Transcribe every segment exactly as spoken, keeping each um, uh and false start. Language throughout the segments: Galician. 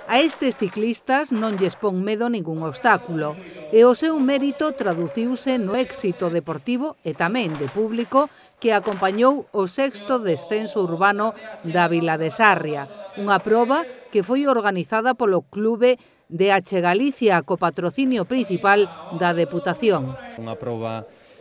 A estes ciclistas non lles pon medo ningún obstáculo e o seu mérito traduciuse no éxito deportivo e tamén de público que acompañou o sexto descenso urbano da Vila de Sarria, unha proba que foi organizada polo Clube de H Galicia co patrocinio principal da Deputación. Unha proba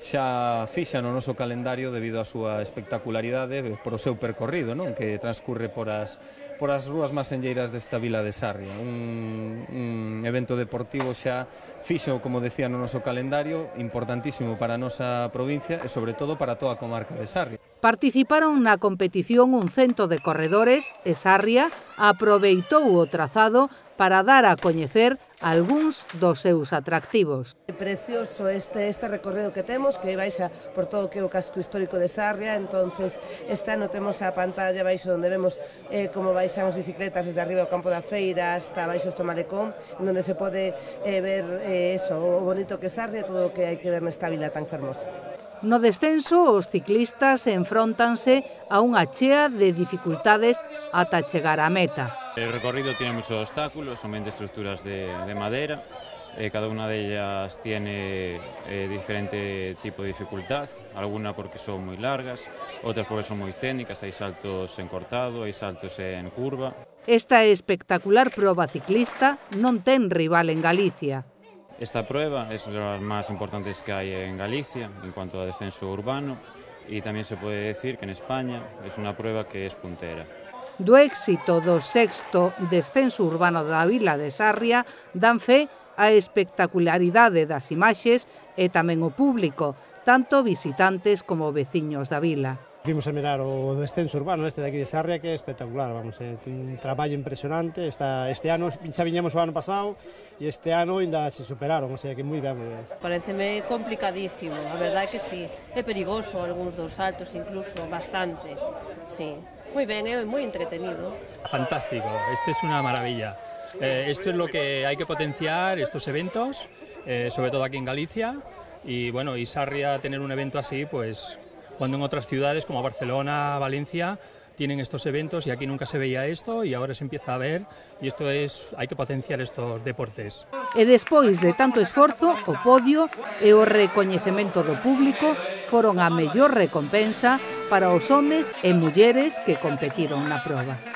xa fixa no noso calendario debido á súa espectacularidade por o seu percorrido, non? Que transcurre por as, por as rúas máis enlleiras desta Vila de Sarria. Un, un evento deportivo xa fixo, como decía, no noso calendario, importantísimo para a nosa provincia e sobre todo para toda a comarca de Sarria. Participaron na competición un cento de corredores e Sarria aproveitou o trazado para dar a coñecer algúns dos seus atractivos. É precioso este, este recorrido que temos, que baixa por todo o que é o casco histórico de Sarria. Entonces, este ano temos a pantalla baixo onde vemos eh, como baixan as bicicletas desde arriba do campo da feira hasta baixo do malecón, onde se pode eh, ver eh, eso, o bonito que é Sarria e todo o que hai que ver nesta vila tan fermosa. No descenso, os ciclistas enfróntanse a unha chea de dificultades ata chegar á meta. El recorrido tiene muchos obstáculos, son veinte estructuras de, de madera, eh, cada una de ellas tiene eh, diferente tipo de dificultad, algunas porque son muy largas, otras porque son muy técnicas, hay saltos en cortado, hay saltos en curva. Esta espectacular proba ciclista non ten rival en Galicia. Esta prueba es de las más importantes que hay en Galicia en cuanto a descenso urbano y también se puede decir que en España es una prueba que es puntera. Do éxito do sexto descenso urbano da Vila de Sarria dan fe a espectacularidade das imaxes e tamén o público, tanto visitantes como veciños da vila. Vimos a mirar o descenso urbano este de aquí de Sarria, que é espectacular, vamos, é un traballo impresionante. Esta, este ano, xa viñamos o ano pasado, e este ano ainda se superaron, o sea que moi ben. Pareceme complicadísimo, a verdade que sí. É perigoso algúns dos saltos, incluso bastante, sí. Moi ben, é moi entretenido. Fantástico, esto es una maravilla. Eh, esto es lo que hay que potenciar, estos eventos, eh, sobre todo aquí en Galicia, y bueno, y Sarria tener un evento así, pues cuando en otras ciudades como Barcelona, Valencia, tienen estos eventos y aquí nunca se veía esto y ahora se empieza a ver y esto es, hay que potenciar estos deportes. E despois de tanto esforzo, o podio e o recoñecemento do público foron a mellor recompensa para os homes e mulleres que competiron na proba.